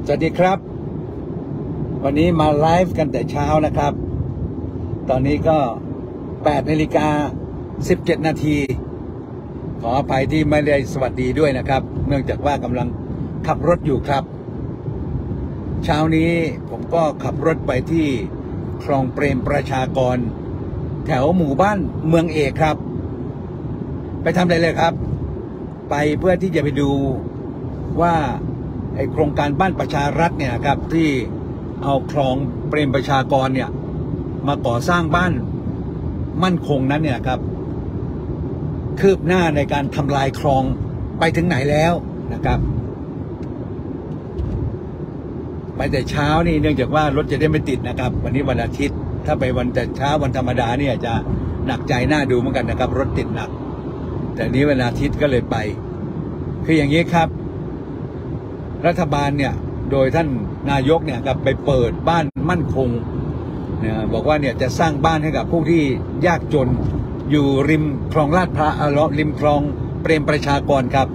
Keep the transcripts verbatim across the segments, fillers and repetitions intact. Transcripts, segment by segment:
สวัสดีครับวันนี้มาไลฟ์กันแต่เช้านะครับตอนนี้ก็แปดนาฬิกาสิบเจ็ดนาทีขออภัยที่ไม่ได้สวัสดีด้วยนะครับเนื่องจากว่ากำลังขับรถอยู่ครับเช้านี้ผมก็ขับรถไปที่คลองเปรมประชากรแถวหมู่บ้านเมืองเอกครับไปทำอะไรเลยครับไปเพื่อที่จะไปดูว่าไอโครงการบ้านประชารัฐเนี่ยครับที่เอาคลองเปรมประชากรเนี่ยมาก่อสร้างบ้านมั่นคงนั้นเนี่ยครับคืบหน้าในการทำลายคลองไปถึงไหนแล้วนะครับไปแต่เช้านี่เนื่องจากว่ารถจะได้ไม่ติดนะครับวันนี้วันอาทิตย์ถ้าไปวันแต่เช้าวันธรรมดาเนี่ยจะหนักใจน่าดูเหมือนกันนะครับรถติดหนักแต่นี้วันอาทิตย์ก็เลยไปคืออย่างนี้ครับรัฐบาลเนี่ยโดยท่านนายกเนี่ยครับไปเปิดบ้านมั่นคงเนี่ยบอกว่าเนี่ยจะสร้างบ้านให้กับผู้ที่ยากจนอยู่ริมคลองลาดพร้าวริมคลองเปรมประชากรครับ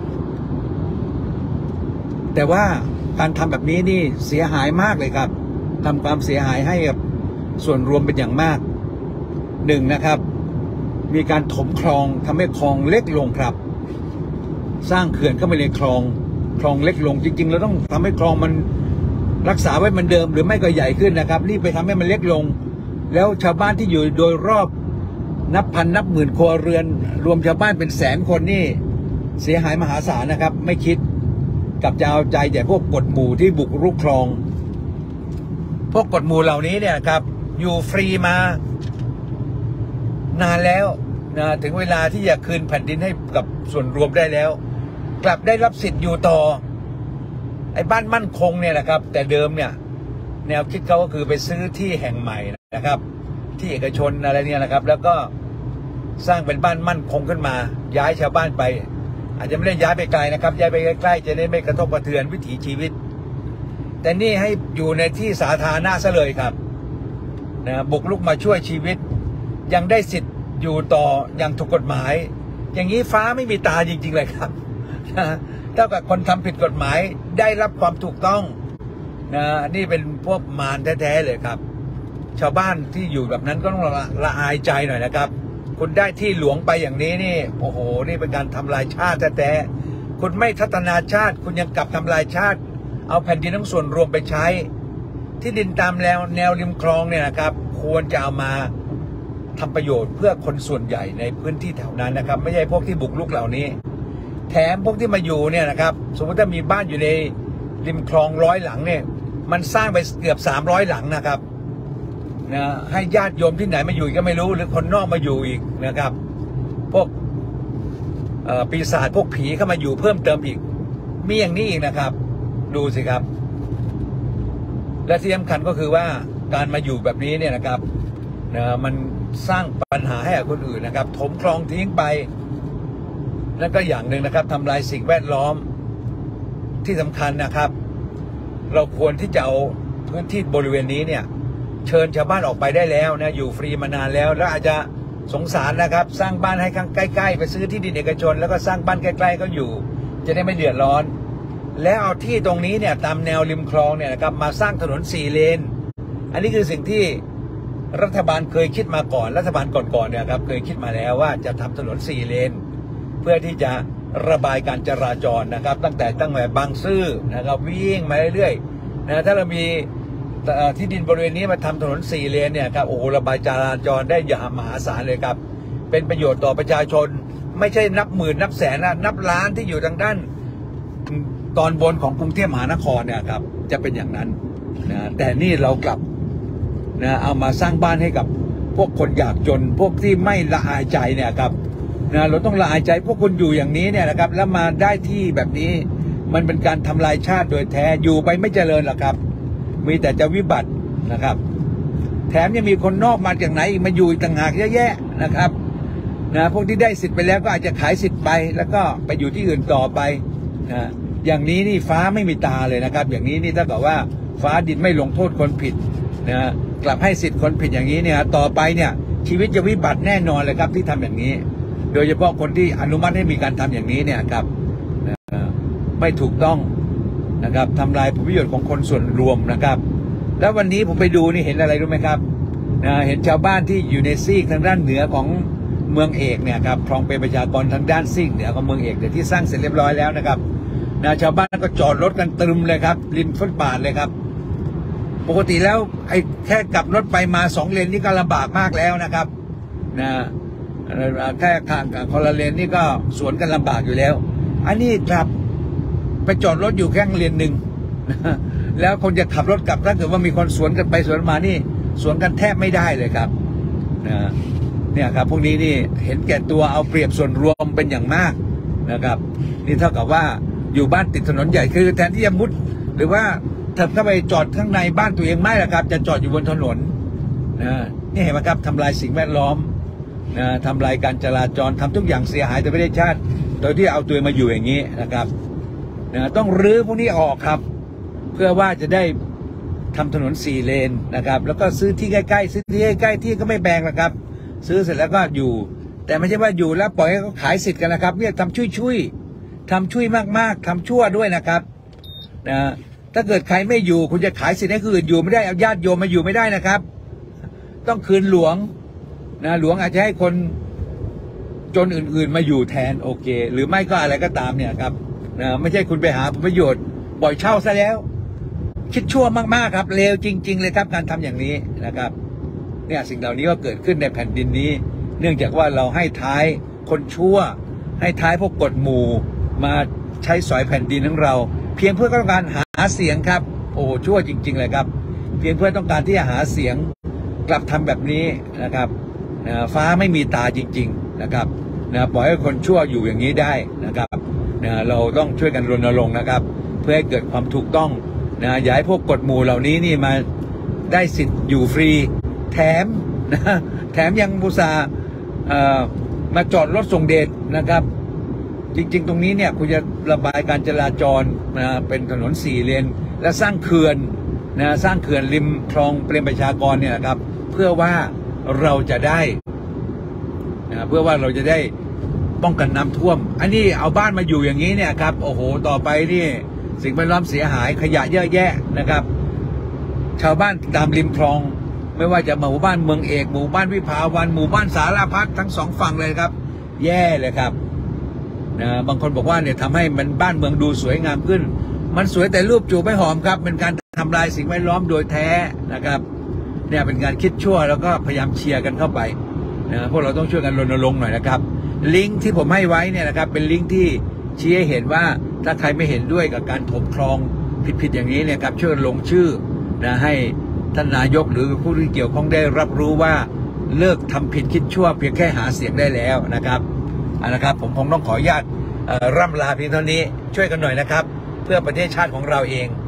แต่ว่าการทำแบบนี้นี่เสียหายมากเลยครับทำความเสียหายให้กับส่วนรวมเป็นอย่างมากหนึ่งนะครับมีการถมคลองทำให้คลองเล็กลงครับสร้างเขื่อนเข้าไปในคลองคลองเล็กลงจริงๆเราต้องทำให้คลองมันรักษาไว้เหมือนเดิมหรือไม่ก็ใหญ่ขึ้นนะครับรีบไปทำให้มันเล็กลงแล้วชาวบ้านที่อยู่โดยรอบนับพันนับหมื่นครัวเรือนรวมชาวบ้านเป็นแสนคนนี่เสียหายมหาศาลนะครับไม่คิดกับจะเอาใจแต่พวกกฎหมู่ที่บุกรุกคลองพวกกฎหมู่เหล่านี้เนี่ยครับอยู่ฟรีมานานแล้วนะถึงเวลาที่จะคืนแผ่นดินให้กับส่วนรวมได้แล้วกลับได้รับสิทธิ์อยู่ต่อไอ้บ้านมั่นคงเนี่ยนะครับแต่เดิมเนี่ยแนวคิดเขาก็คือไปซื้อที่แห่งใหม่นะครับที่เอกชนอะไรเนี่ยนะครับแล้วก็สร้างเป็นบ้านมั่นคงขึ้นมาย้ายชาวบ้านไปอาจจะไม่ได้ย้ายไปไกลนะครับย้ายไปใกล้ๆจะได้ไม่กระทบกระเทือนวิถีชีวิตแต่นี่ให้อยู่ในที่สาธารณะซะเลยครับนะบุกลุกมาช่วยชีวิตยังได้สิทธิ์อยู่ต่ออย่างถูกกฎหมายอย่างนี้ฟ้าไม่มีตาจริงๆเลยครับเท่ากับคนทำผิดกฎหมายได้รับความถูกต้องนะนี่เป็นพวกมารแท้ๆเลยครับชาวบ้านที่อยู่แบบนั้นก็ต้องละละอายใจหน่อยนะครับคุณได้ที่หลวงไปอย่างนี้นี่โอ้โหนี่เป็นการทำลายชาติแท้ๆคุณไม่พัฒนาชาติคุณยังกลับทำลายชาติเอาแผ่นดินทั้งส่วนรวมไปใช้ที่ดินตามแนวแนวริมคลองเนี่ยนะครับควรจะเอามาทำประโยชน์เพื่อคนส่วนใหญ่ในพื้นที่แถวนั้นนะครับไม่ใช่พวกที่บุกรุกเหล่านี้แถมพวกที่มาอยู่เนี่ยนะครับสมมติถ้ามีบ้านอยู่ในริมคลองร้อยหลังเนี่ยมันสร้างไปเกือบสามร้อยหลังนะครับนะให้ญาติโยมที่ไหนมาอยู่ก็ไม่รู้หรือคนนอกมาอยู่อีกนะครับพวกปีศาจพวกผีเข้ามาอยู่เพิ่มเติมอีกมีอย่างนี้อีกนะครับดูสิครับและที่สำคัญก็คือว่าการมาอยู่แบบนี้เนี่ยนะครับนะมันสร้างปัญหาให้กับคนอื่นนะครับถมคลองทิ้งไปแล้วก็อย่างหนึ่งนะครับทำลายสิ่งแวดล้อมที่สำคัญนะครับเราควรที่จะเอาพื้นที่บริเวณนี้เนี่ยเชิญชาวบ้านออกไปได้แล้วนะอยู่ฟรีมานานแล้วแล้วอาจจะสงสารนะครับสร้างบ้านให้ใกล้ๆไปซื้อที่ดินเอกชนแล้วก็สร้างบ้านใกล้ๆก็อยู่จะได้ไม่เดือดร้อนแล้วเอาที่ตรงนี้เนี่ยตามแนวริมคลองเนี่ยนะครับมาสร้างถนนสี่เลนอันนี้คือสิ่งที่รัฐบาลเคยคิดมาก่อนรัฐบาลก่อนๆเนี่ยครับเคยคิดมาแล้วว่าจะทำถนนสี่เลนเพื่อที่จะระบายการจราจรนะครับตั้งแต่ตั้งแต่บางซื่อนะครับวิ่งมาเรื่อยๆนะถ้าเรามีที่ดินบริเวณนี้มาทำถนนสี่เลนเนี่ยครับโอ้โหระบายจราจรได้อย่างมหาศาลเลยครับเป็นประโยชน์ต่อประชาชนไม่ใช่นับหมื่นนับแสนนะนับล้านที่อยู่ทางด้านตอนบนของกรุงเทพมหานครเนี่ยครับจะเป็นอย่างนั้นนะแต่นี่เรากลับนะเอามาสร้างบ้านให้กับพวกคนยากจนพวกที่ไม่ละอายใจเนี่ยครับนะเราต้องละอายใจพวกคนอยู่อย่างนี้เนี่ยนะครับแล้วมาได้ที่แบบนี้มันเป็นการทำลายชาติโดยแท้อยู่ไปไม่เจริญหรอกครับมีแต่จะวิบัตินะครับแถมยังมีคนนอกมาจากไหนอีกมาอยู่อีกต่างหากเยอะแยะนะครับนะพวกที่ได้สิทธิ์ไปแล้วก็อาจจะขายสิทธิ์ไปแล้วก็ไปอยู่ที่อื่นต่อไปนะอย่างนี้นี่ฟ้าไม่มีตาเลยนะครับอย่างนี้นี่ถ้าเกิดว่าฟ้าดินไม่ลงโทษคนผิดนะกลับให้สิทธิ์คนผิดอย่างนี้เนี่ยต่อไปเนี่ยชีวิตจะวิบัติแน่นอนเลยครับที่ทำอย่างนี้โดยเฉพาะคนที่อนุมัติให้มีการทำอย่างนี้เนี่ยครับไม่ถูกต้องนะครับทำลายผลประโยชน์ของคนส่วนรวมนะครับแล้ววันนี้ผมไปดูนี่เห็นอะไรรู้ไหมครับนะเห็นชาวบ้านที่อยู่ในซีกทางด้านเหนือของเมืองเอกเนี่ยครับคลองเป็นประชากรทางด้านซีกเหนือของเมืองเอกเดี๋ยวที่สร้างเสร็จเรียบร้อยแล้วนะครับนะชาวบ้านก็จอดรถกันตรึมเลยครับริมฟุตบาทเลยครับปกติแล้วไอ้แค่กลับรถไปมาสองเลนนี่ก็ลำบากมากแล้วนะครับนะแค่ข้างคนละเลนนี่ก็สวนกันลำบากอยู่แล้วอันนี้ครับไปจอดรถอยู่แค่เลนหนึ่งแล้วคนจะขับรถกลับถ้าเกิดว่ามีคนสวนกันไปสวนมานี่สวนกันแทบไม่ได้เลยครับนะเนี่ยครับพวกนี้นี่เห็นแก่ตัวเอาเปรียบส่วนรวมเป็นอย่างมากนะครับนี่เท่ากับว่าอยู่บ้านติดถนนใหญ่คือแทนที่จะมุดหรือว่าเถิบเข้าไปจอดข้างในบ้านตัวเองไม่หรอกครับจะจอดอยู่บนถนนนะนี่เห็นไหมครับทำลายสิ่งแวดล้อมนะทำลายการจราจรทำทุกอย่างเสียหายต่อประเทศชาติโดยที่เอาตัวมาอยู่อย่างนี้นะครับนะต้องรื้อพวกนี้ออกครับเพื่อว่าจะได้ทำถนนสี่เลนนะครับแล้วก็ซื้อที่ใกล้ๆซื้อที่ใกล้ๆที่ก็ไม่แพงนะครับซื้อเสร็จแล้วก็อยู่แต่ไม่ใช่ว่าอยู่แล้วปล่อยให้เขาขายสิทธิ์กันนะครับเนี่ยทำช่วยๆทำช่วยมากๆทำชั่วด้วยนะครับนะถ้าเกิดใครไม่อยู่คุณจะขายสิทธิ์ให้คนอื่นอยู่ไม่ได้เอาญาติโยมมาอยู่ไม่ได้นะครับต้องคืนหลวงนะหลวงอาจจะให้คนจนอื่นๆมาอยู่แทนโอเคหรือไม่ก็อะไรก็ตามเนี่ยครับนะไม่ใช่คุณไปหาผลประโยชน์ปล่อยเช่าซะแล้วคิดชั่วมากๆครับเลวจริงๆเลยครับการทำอย่างนี้นะครับเนี่ยสิ่งเหล่านี้ก็เกิดขึ้นในแผ่นดินนี้เนื่องจากว่าเราให้ท้ายคนชั่วให้ท้ายพวกกฎหมู่มาใช้สอยแผ่นดินของเราเพียงเพื่อต้องการหาเสียงครับโอ้ชั่วจริงๆเลยครับเพียงเพื่อต้องการที่จะหาเสียงกลับทำแบบนี้นะครับนะฟ้าไม่มีตาจริงๆนะครับนะปล่อยให้คนชั่วอยู่อย่างนี้ได้นะครับนะเราต้องช่วยกันรณรงค์นะครับเพื่อให้เกิดความถูกต้องนะอย่าให้พวกกฎหมู่เหล่านี้นี่มาได้สิทธิ์อยู่ฟรีแถมนะแถมยังบุษามาจอดรถส่งเดชนะครับจริงๆตรงนี้เนี่ยคุณจะระบายการจราจรนะเป็นถนนสี่เลนและสร้างเขื่อนนะสร้างเขื่อนริมคลองเปรมประชากรเนี่ยนะครับเพื่อว่าเราจะได้นะเพื่อว่าเราจะได้ป้องกันน้ำท่วมอันนี้เอาบ้านมาอยู่อย่างนี้เนี่ยครับโอ้โหต่อไปนี่สิ่งแวดล้อมเสียหายขยะเยอะแยะนะครับชาวบ้านตามริมคลองไม่ว่าจะหมู่บ้านเมืองเอกหมู่บ้านวิภาวันหมู่บ้านสารพัดทั้งสองฝั่งเลยครับแย่เลยครับนะบางคนบอกว่าเนี่ยทำให้มันบ้านเมืองดูสวยงามขึ้นมันสวยแต่รูปจูบไม่หอมครับเป็นการทำลายสิ่งแวดล้อมโดยแท้นะครับเนี่ยเป็นการคิดชั่วแล้วก็พยายามเชียร์กันเข้าไปนะพวกเราต้องช่วยกันรณรงค์หน่อยนะครับลิงก์ที่ผมให้ไว้เนี่ยนะครับเป็นลิงก์ที่ชี้ให้เห็นว่าถ้าใครไม่เห็นด้วยกับการถมคลองผิดๆอย่างนี้เนี่ยครับช่วยลงชื่อนะให้ท่านนายกหรือผู้ที่เกี่ยวข้องได้รับรู้ว่าเลิกทำผิดคิดชั่วเพียงแค่หาเสียงได้แล้วนะครับเอาละครับผมคงต้องขออนุญาตร่ำลาเพียงเท่านี้ช่วยกันหน่อยนะครับเพื่อประเทศชาติของเราเอง